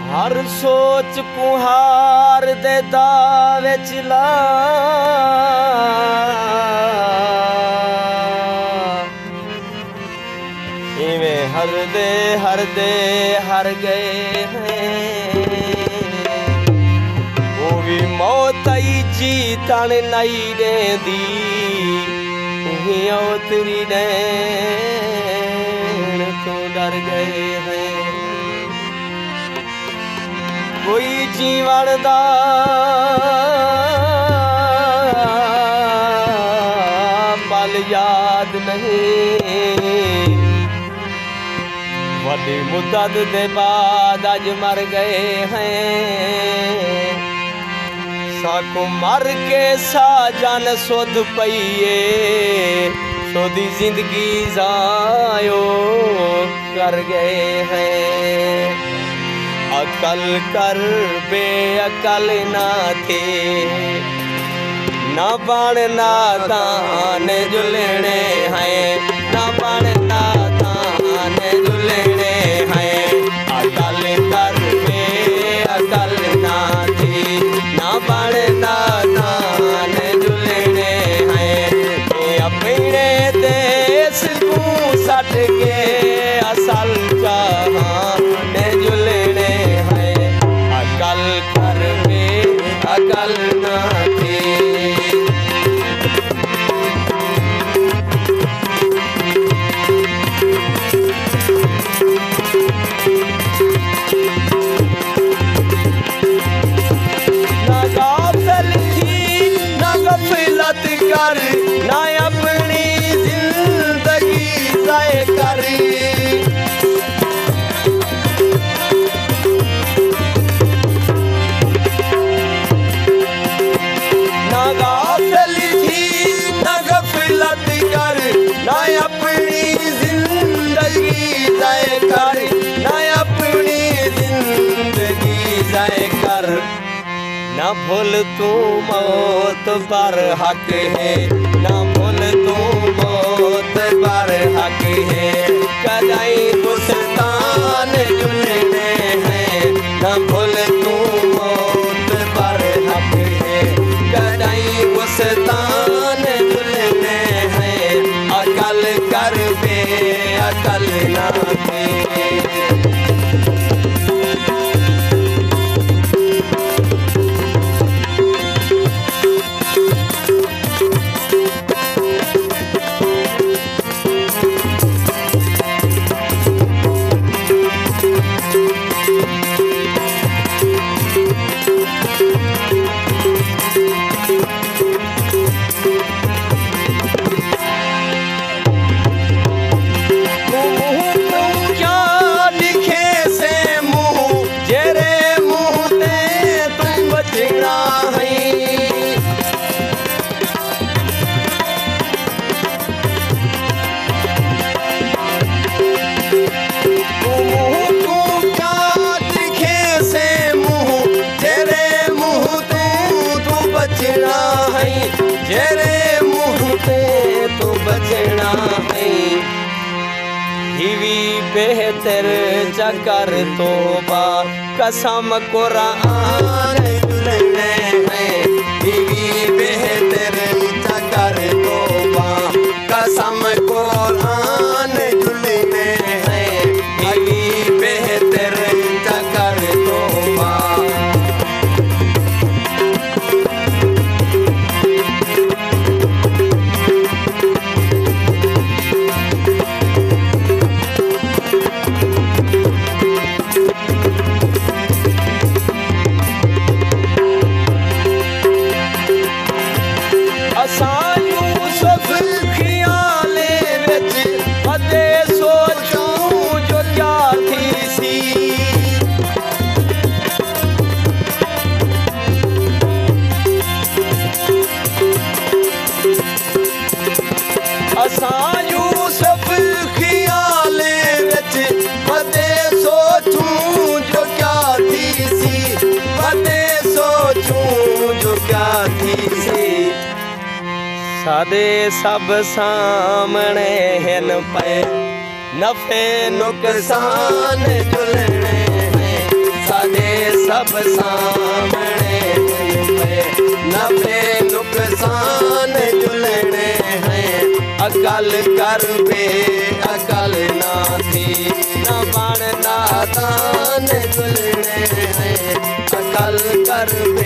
हर सोच कुहार दे दावे चिला इवें हर दे हर गए हैं वो भी मौत आई जीतन नहीं देंदी उतरी नैन तो डर गए हैं कोई जीवन दा पल याद नहीं बड़ी मुद्दत दे बाद आज मर गए हैं साको मर के साजन सुध पईए सोदी जिंदगी जायो कर गए हैं अकल कर बेअकल ना थे ना बण ना दान जुलने हैं ना बण ना दान जुलने हैं अकल कर बेअकल ना थे ना बण ना दान जुलने हैं अपने देश को सट के असल जहान जुलने हैं अकल कर बेअकल ना थे कर ना अपनी जिंदगी जाए करी ना गाफिल थी ना गफलत कर ना अपनी जिंदगी जाए कर ना अपनी जिंदगी जाए कर ना भूल तू मौत पर हक है ना भूल तू मौत पर हक है कदाई गुस्तान जुलने हैं ना भूल तू मौत पर हक है कदाई गुस्तान जुलने हैं अकल कर बेअकल ना थे जेरे मुँह पे तो बचना है हिवी बेहतर चकर तोबा कसम कुरान जुलने हैं हिवी बेहतर चकर तोबा कसम कुरान जुलने हैं हिवी बेहतर चकर तोबा सादे सब सामने हैं पे नफे नुकसान जुलने हैं सादे सब सामने नफे नुकसान झुलने हैं। अकल कर बे अकल ना थी न बन नादान झुलने हैं। अकल कर